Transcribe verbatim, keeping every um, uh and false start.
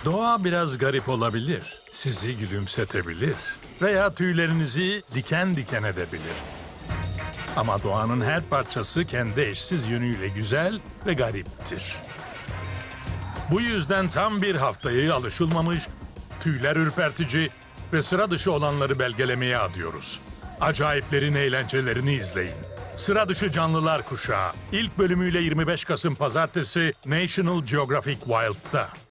Doğa biraz garip olabilir, sizi gülümsetebilir veya tüylerinizi diken diken edebilir. Ama doğanın her parçası kendi eşsiz yönüyle güzel ve gariptir. Bu yüzden tam bir haftayı alışılmamış, tüyler ürpertici ve sıra dışı olanları belgelemeye adıyoruz. Acayiplerin eğlencelerini izleyin. Sıra dışı canlılar kuşağı. İlk bölümüyle yirmi beş Kasım Pazartesi National Geographic Wild'da.